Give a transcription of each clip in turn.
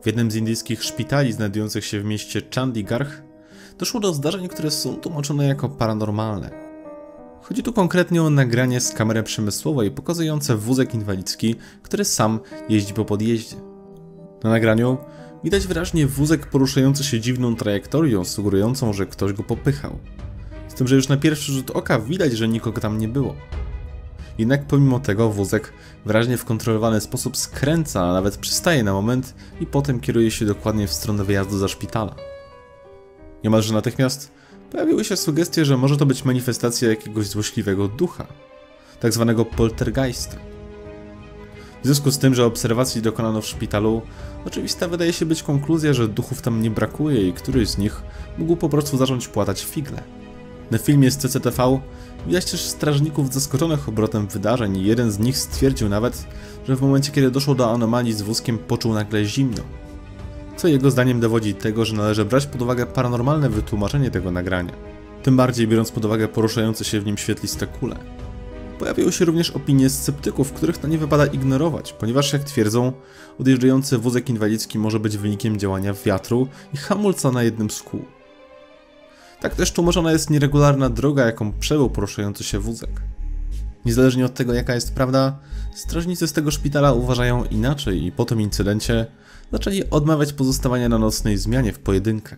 W jednym z indyjskich szpitali znajdujących się w mieście Chandigarh doszło do zdarzeń, które są tłumaczone jako paranormalne. Chodzi tu konkretnie o nagranie z kamery przemysłowej pokazujące wózek inwalidzki, który sam jeździ po podjeździe. Na nagraniu widać wyraźnie wózek poruszający się dziwną trajektorią, sugerującą, że ktoś go popychał. Z tym, że już na pierwszy rzut oka widać, że nikogo tam nie było. Jednak pomimo tego wózek wyraźnie w kontrolowany sposób skręca, a nawet przystaje na moment i potem kieruje się dokładnie w stronę wyjazdu za szpitala. Niemalże natychmiast pojawiły się sugestie, że może to być manifestacja jakiegoś złośliwego ducha, tak zwanego poltergeista. W związku z tym, że obserwacji dokonano w szpitalu, oczywista wydaje się być konkluzja, że duchów tam nie brakuje i któryś z nich mógł po prostu zacząć płatać figle. Na filmie z CCTV widać też strażników zaskoczonych obrotem wydarzeń i jeden z nich stwierdził nawet, że w momencie kiedy doszło do anomalii z wózkiem poczuł nagle zimno. Co jego zdaniem dowodzi tego, że należy brać pod uwagę paranormalne wytłumaczenie tego nagrania. Tym bardziej biorąc pod uwagę poruszające się w nim świetliste kule. Pojawiły się również opinie sceptyków, których to nie wypada ignorować, ponieważ jak twierdzą, odjeżdżający wózek inwalidzki może być wynikiem działania wiatru i hamulca na jednym z kół. Tak też tłumaczona jest nieregularna droga, jaką przebył poruszający się wózek. Niezależnie od tego, jaka jest prawda, strażnicy z tego szpitala uważają inaczej i po tym incydencie zaczęli odmawiać pozostawania na nocnej zmianie w pojedynkę.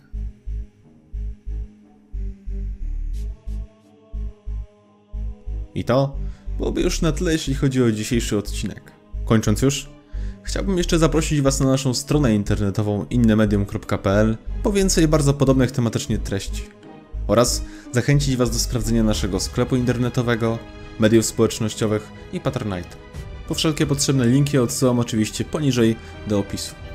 I to byłoby już na tyle, jeśli chodzi o dzisiejszy odcinek. Kończąc już, chciałbym jeszcze zaprosić Was na naszą stronę internetową innemedium.pl po więcej bardzo podobnych tematycznie treści. Oraz zachęcić Was do sprawdzenia naszego sklepu internetowego, mediów społecznościowych i Patronite. Po wszelkie potrzebne linki odsyłam oczywiście poniżej do opisu.